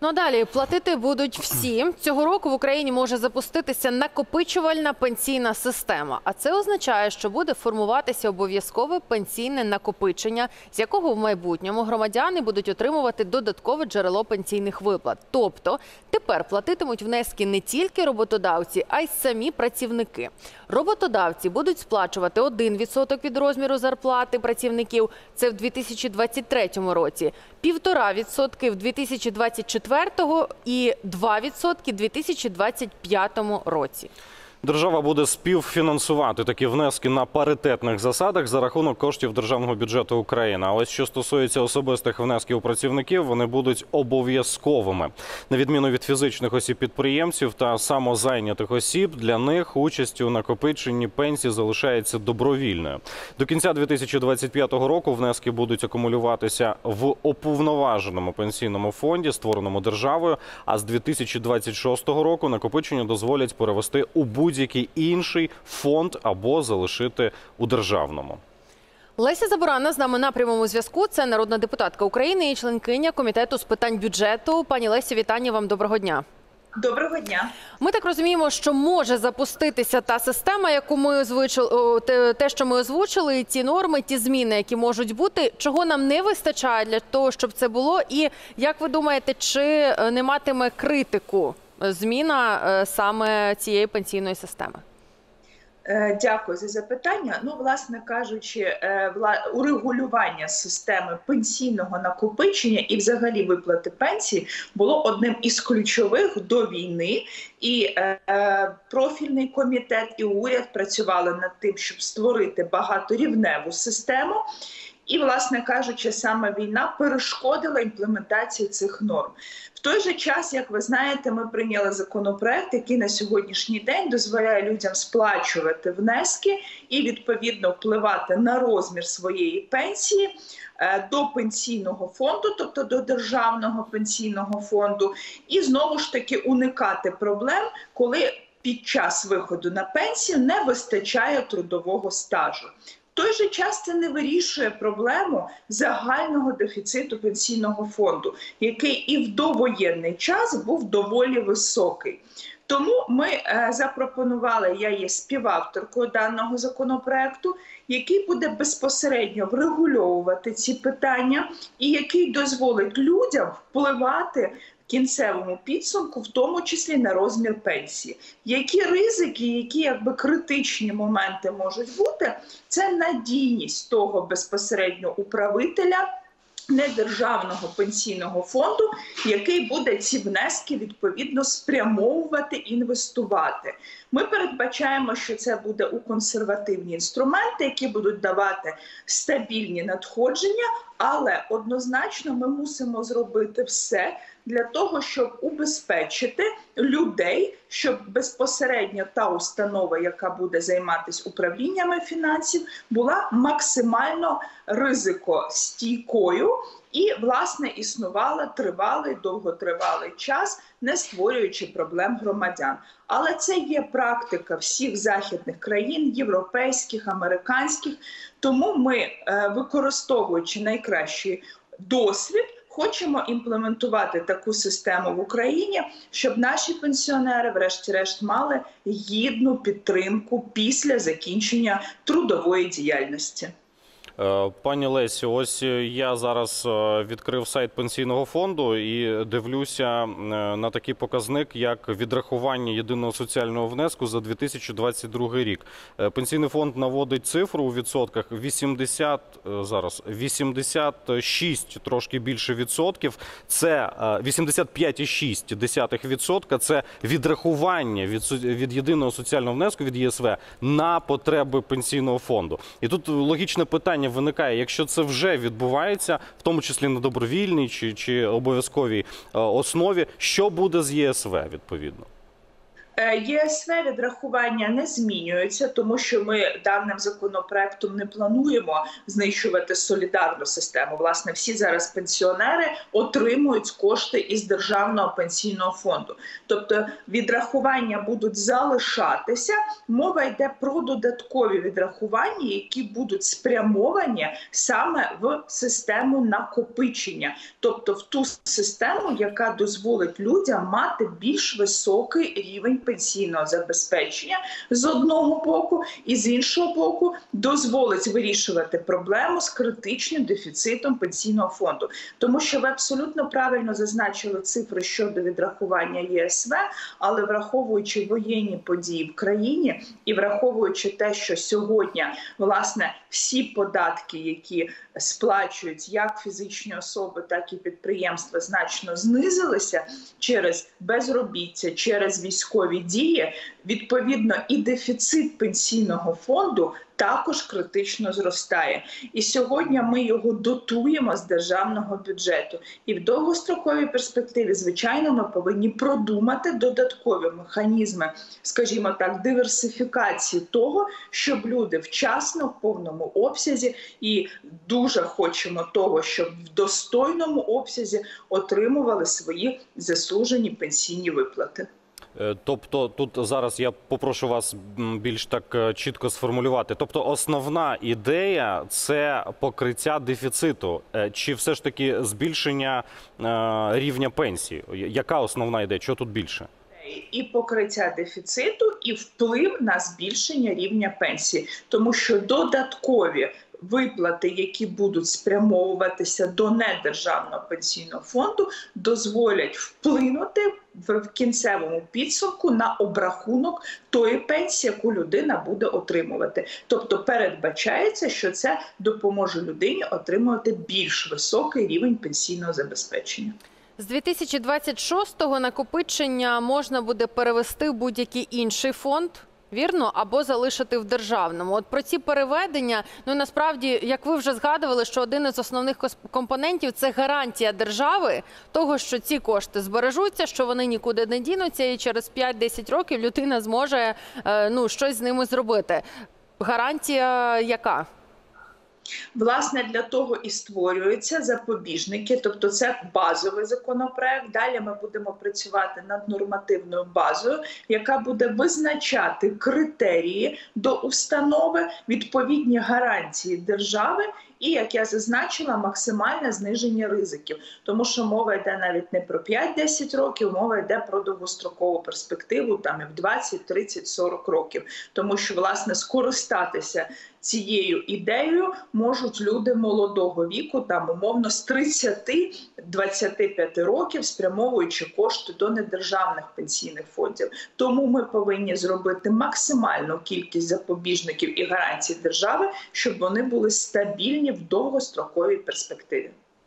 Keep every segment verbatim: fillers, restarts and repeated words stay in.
Ну а далі платити будуть всі. Цього року в Україні може запуститися накопичувальна пенсійна система. А це означає, що буде формуватися обов'язкове пенсійне накопичення, з якого в майбутньому громадяни будуть отримувати додаткове джерело пенсійних виплат. Тобто тепер платитимуть внески не тільки роботодавці, а й самі працівники. Роботодавці будуть сплачувати один відсоток від розміру зарплати працівників, це в дві тисячі двадцять третьому році, півтора відсотки в дві тисячі двадцять четвертому і два відсотки в дві тисячі двадцять п'ятому році. Держава буде співфінансувати такі внески на паритетних засадах за рахунок коштів державного бюджету України. А ось що стосується особистих внесків працівників, вони будуть обов'язковими. На відміну від фізичних осіб-підприємців та самозайнятих осіб, для них участь у накопиченні пенсій залишається добровільною. До кінця дві тисячі двадцять п'ятого року внески будуть акумулюватися в уповноваженому пенсійному фонді, створеному державою, а з дві тисячі двадцять шостого року накопичення дозволять перевести у будь будь-який інший фонд або залишити у державному. Леся Забуранна з нами на прямому зв'язку. Це народна депутатка України і членкиня Комітету з питань бюджету. Пані Лесі, вітання вам, доброго дня. Доброго дня. Ми так розуміємо, що може запуститися та система, яку ми озвучили, те, що ми озвучили, ті норми, ті зміни, які можуть бути. Чого нам не вистачає для того, щоб це було? І як ви думаєте, чи не матиме критику зміна саме цієї пенсійної системи? Дякую за запитання. Ну, власне кажучи, урегулювання системи пенсійного накопичення і взагалі виплати пенсії було одним із ключових до війни. І профільний комітет, і уряд працювали над тим, щоб створити багаторівневу систему. І, власне кажучи, саме війна перешкодила імплементації цих норм. В той же час, як ви знаєте, ми прийняли законопроект, який на сьогоднішній день дозволяє людям сплачувати внески і, відповідно, впливати на розмір своєї пенсії до пенсійного фонду, тобто до державного пенсійного фонду, і, знову ж таки, уникати проблем, коли під час виходу на пенсію не вистачає трудового стажу. В той же час це не вирішує проблему загального дефіциту пенсійного фонду, який і в довоєнний час був доволі високий. Тому ми е, запропонували, я є співавторкою даного законопроекту, який буде безпосередньо врегульовувати ці питання і який дозволить людям впливати в кінцевому підсумку, в тому числі на розмір пенсії. Які ризики, які якби критичні моменти можуть бути, це надійність того безпосередньо управителя недержавного пенсійного фонду, який буде ці внески відповідно спрямовувати, інвестувати. Ми передбачаємо, що це буде у консервативні інструменти, які будуть давати стабільні надходження, але однозначно ми мусимо зробити все для того, щоб убезпечити людей, щоб безпосередньо та установа, яка буде займатися управліннями фінансів, була максимально ризикостійкою і, власне, існувала тривалий, довготривалий час, не створюючи проблем громадян. Але це є практика всіх західних країн, європейських, американських. Тому ми, використовуючи найкращий досвід, хочемо імплементувати таку систему в Україні, щоб наші пенсіонери врешті-решт мали гідну підтримку після закінчення трудової діяльності. Пані Лесі, ось я зараз відкрив сайт Пенсійного фонду і дивлюся на такий показник, як відрахування єдиного соціального внеску за дві тисячі двадцять другий рік. Пенсійний фонд наводить цифру у відсотках вісімдесят, зараз, вісімдесят шість, трошки більше відсотків. Це вісімдесят п'ять цілих шість десятих відсотка. Це відрахування від, від єдиного соціального внеску, від Є С В, на потреби Пенсійного фонду. І тут логічне питання виникає, якщо це вже відбувається, в тому числі на добровільній чи, чи обов'язковій основі, що буде з Є С В відповідно? ЄСВ відрахування не змінюється, тому що ми даним законопроектом не плануємо знищувати солідарну систему. Власне, всі зараз пенсіонери отримують кошти із Державного пенсійного фонду. Тобто відрахування будуть залишатися. Мова йде про додаткові відрахування, які будуть спрямовані саме в систему накопичення. Тобто в ту систему, яка дозволить людям мати більш високий рівень пенсійного забезпечення з одного боку, і з іншого боку дозволить вирішувати проблему з критичним дефіцитом пенсійного фонду. Тому що ви абсолютно правильно зазначили цифри щодо відрахування ЄСВ, але враховуючи воєнні події в країні і враховуючи те, що сьогодні, власне, всі податки, які сплачують як фізичні особи, так і підприємства, значно знизилися через безробіття, через військові дії, відповідно, і дефіцит пенсійного фонду також критично зростає. І сьогодні ми його дотуємо з державного бюджету. І в довгостроковій перспективі, звичайно, ми повинні продумати додаткові механізми, скажімо так, диверсифікації того, щоб люди вчасно, в повному обсязі, і дуже хочемо того, щоб в достойному обсязі отримували свої заслужені пенсійні виплати. Тобто тут зараз я попрошу вас більш так чітко сформулювати. Тобто основна ідея – це покриття дефіциту чи все ж таки збільшення рівня пенсії? Яка основна ідея? Що тут більше? І покриття дефіциту, і вплив на збільшення рівня пенсії. Тому що додаткові виплати, які будуть спрямовуватися до недержавного пенсійного фонду, дозволять вплинути в кінцевому підсумку на обрахунок тої пенсії, яку людина буде отримувати. Тобто передбачається, що це допоможе людині отримувати більш високий рівень пенсійного забезпечення. З дві тисячі двадцять шостого накопичення можна буде перевести в будь-який інший фонд, вірно? Або залишити в державному. От про ці переведення, ну насправді, як ви вже згадували, що один із основних компонентів – це гарантія держави того, що ці кошти збережуться, що вони нікуди не дінуться, і через п'ять-десять років людина зможе ну, щось з ними зробити. Гарантія яка? Власне, для того і створюються запобіжники, тобто це базовий законопроект. Далі ми будемо працювати над нормативною базою, яка буде визначати критерії до установи, відповідні гарантії держави і, як я зазначила, максимальне зниження ризиків. Тому що мова йде навіть не про п'ять-десять років, мова йде про довгострокову перспективу, там і в двадцять, тридцять, сорок років. Тому що, власне, скористатися цією ідеєю можуть люди молодого віку, там умовно з тридцяти до двадцяти п'яти років, спрямовуючи кошти до недержавних пенсійних фондів. Тому ми повинні зробити максимальну кількість запобіжників і гарантій держави, щоб вони були стабільні в довгостроковій перспективі.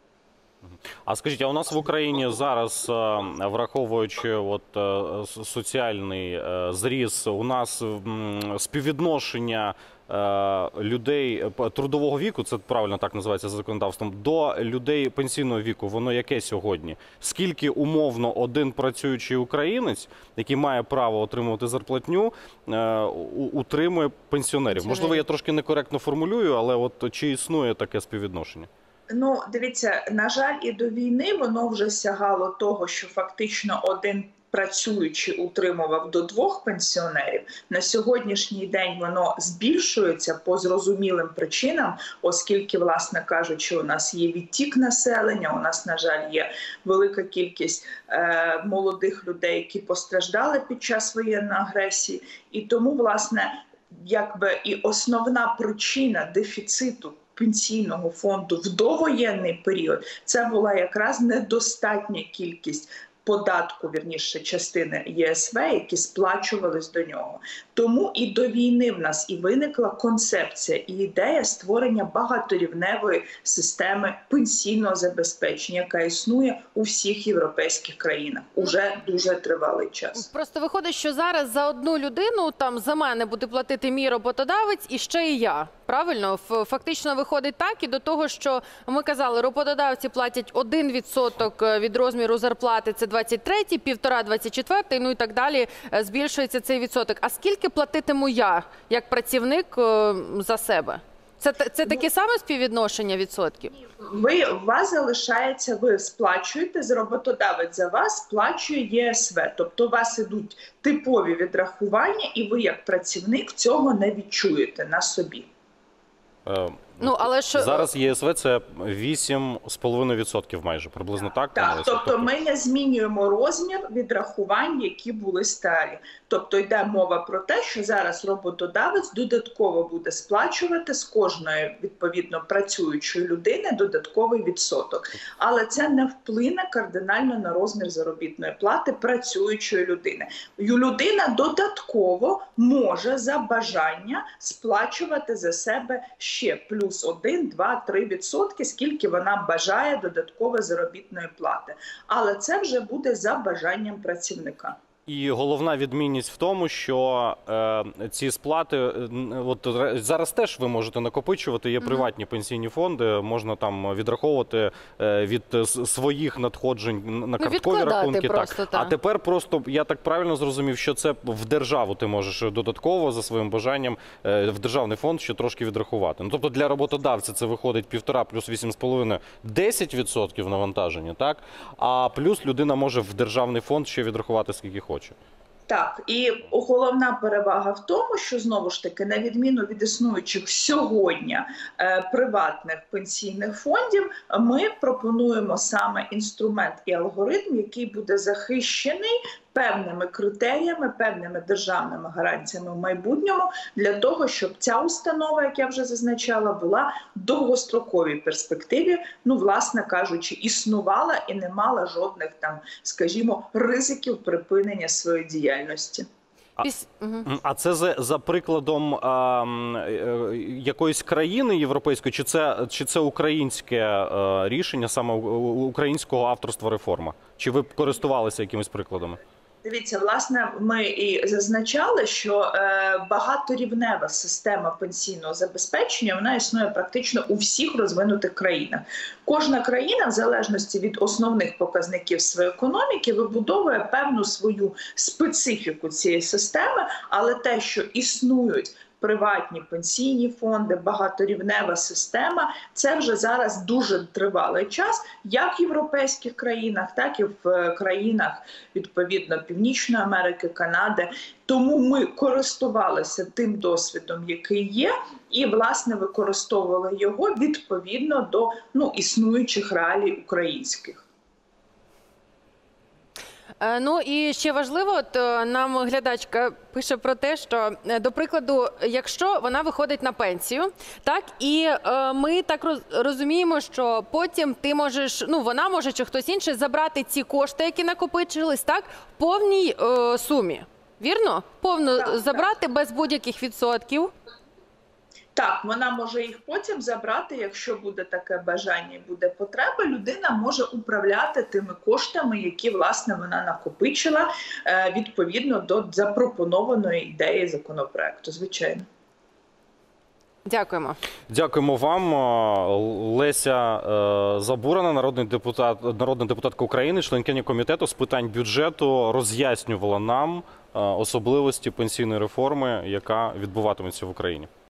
А скажіть, а у нас в Україні зараз, враховуючи от соціальний зріст, у нас співвідношення людей трудового віку, це правильно так називається за законодавством, до людей пенсійного віку, воно яке сьогодні? Скільки умовно один працюючий українець, який має право отримувати зарплатню, утримує пенсіонерів? Можливо, я трошки некоректно формулюю, але от чи існує таке співвідношення? Ну, дивіться, на жаль, і до війни воно вже сягало того, що фактично один працюючий утримував до двох пенсіонерів. На сьогоднішній день воно збільшується по зрозумілим причинам, оскільки, власне кажучи, у нас є відтік населення, у нас, на жаль, є велика кількість е, молодих людей, які постраждали під час воєнної агресії. І тому, власне, якби і основна причина дефіциту пенсійного фонду в довоєнний період – це була якраз недостатня кількість податку, вірніше, частини ЄСВ, які сплачувались до нього. Тому і до війни в нас і виникла концепція і ідея створення багаторівневої системи пенсійного забезпечення, яка існує у всіх європейських країнах уже дуже тривалий час. Просто виходить, що зараз за одну людину, там за мене буде платити мій роботодавець і ще і я. правильно? Ф- Фактично виходить так і до того, що ми казали, роботодавці платять один відсоток від розміру зарплати, це двадцять третій, півтора двадцять четвертий, ну і так далі е, збільшується цей відсоток. А скільки платитиму я, як працівник, е, за себе? Це, т- це таке саме співвідношення відсотків? Ви, у вас залишається, ви сплачуєте, з роботодавець за вас сплачує Є Ес В. Тобто у вас ідуть типові відрахування, і ви як працівник цього не відчуєте на собі. Е, Ну, але ж Зараз Є Ес В це вісім з половиною відсотків майже, приблизно так? пане Так, Лесю? тобто ми не змінюємо розмір відрахувань, які були старі. Тобто йде мова про те, що зараз роботодавець додатково буде сплачувати з кожної, відповідно, працюючої людини додатковий відсоток. Але це не вплине кардинально на розмір заробітної плати працюючої людини. Ю- Людина додатково може за бажання сплачувати за себе ще плюс один, два, три відсотки, скільки вона бажає додаткової заробітної плати. Але це вже буде за бажанням працівника. І головна відмінність в тому, що е, ці сплати, е, от ре- зараз теж ви можете накопичувати, є приватні пенсійні фонди, можна там відраховувати е, від е, с- своїх надходжень на карткові відкладати рахунки. просто, так. та. А тепер просто, я так правильно зрозумів, що це в державу ти можеш додатково за своїм бажанням е, в державний фонд ще трошки відрахувати. Ну, тобто для роботодавця це виходить півтора плюс вісім з половиною, десять відсотків навантаження, так? А плюс людина може в державний фонд ще відрахувати скільки хоче. Так, і головна перевага в тому, що знову ж таки, на відміну від існуючих сьогодні е, приватних пенсійних фондів, ми пропонуємо саме інструмент і алгоритм, який буде захищений певними критеріями, певними державними гарантіями в майбутньому, для того, щоб ця установа, як я вже зазначала, була в довгостроковій перспективі, ну, власне кажучи, існувала і не мала жодних там, скажімо, ризиків припинення своєї діяльності. Піс... Мгм. М, А це за, за прикладом а, м, е, якоїсь країни європейської, чи це, чи це українське е, рішення, саме у- у- українського авторства реформа? Чи ви користувалися якимись прикладами? Дивіться, власне, ми і зазначали, що е, багаторівнева система пенсійного забезпечення, вона існує практично у всіх розвинутих країнах. Кожна країна, в залежності від основних показників своєї економіки, вибудовує певну свою специфіку цієї системи, але те, що існують приватні пенсійні фонди, багаторівнева система, це вже зараз дуже тривалий час, як в європейських країнах, так і в е, країнах, відповідно, Північної Америки, Канади. Тому ми користувалися тим досвідом, який є, і, власне, використовували його відповідно до, ну, існуючих реалій українських. Е, Ну і ще важливо, от е, нам глядачка пише про те, що, е, до прикладу, якщо вона виходить на пенсію, так, і е, ми так роз- розуміємо, що потім ти можеш, ну вона може чи хтось інший забрати ці кошти, які накопичились, так, в повній е, сумі. Вірно? Повно Так, забрати без будь-яких відсотків. Так, вона може їх потім забрати, якщо буде таке бажання і буде потреба, людина може управляти тими коштами, які, власне, вона накопичила е, відповідно до запропонованої ідеї законопроекту, звичайно. Дякуємо. Дякуємо вам. Е, Леся е, Забурана, народний депутат, народна депутатка України, членкиня комітету з питань бюджету, роз'яснювала нам е, особливості пенсійної реформи, яка відбуватиметься в Україні.